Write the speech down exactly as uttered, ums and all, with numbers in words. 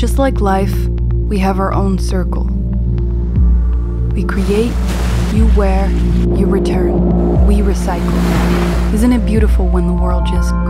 Just like life, we have our own circle. We create, you wear, you return, we recycle. Isn't it beautiful when the world just